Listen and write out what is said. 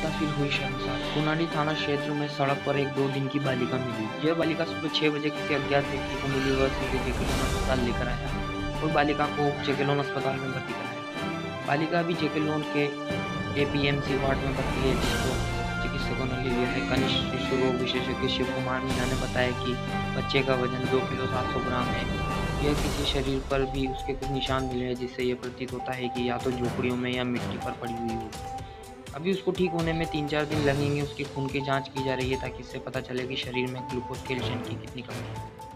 मुतासिर हुई शर्मसार। कुनाडी थाना क्षेत्र में सड़क पर एक 2 दिन की बालिका मिली। यह बालिका सुबह 6 बजे किसी अज्ञात व्यक्ति को मिली। वह सीधे जेकेलोन अस्पताल लेकर आया और बालिका को जेकेलोन अस्पताल में भर्ती कराया। बालिका अभी जेकेलोन के एपीएमसी वार्ड में भर्ती है, जिसको चिकित्सकों ने ले लिया है। कनिष्ठ शिशु रोग विशेषज्ञ शिव कुमार मीणा ने बताया कि बच्चे का वजन 2 किलो 700 ग्राम है। यह किसी शरीर पर भी उसके कुछ निशान मिले हैं, जिससे यह प्रतीत होता है कि या तो झोपड़ियों में या मिट्टी पर पड़ी हुई होगी। अभी उसको ठीक होने में 3-4 दिन लगेंगे। उसके खून की जांच की जा रही है ताकि इससे पता चले कि शरीर में ग्लूकोज कैल्शियम की कितनी कमी है।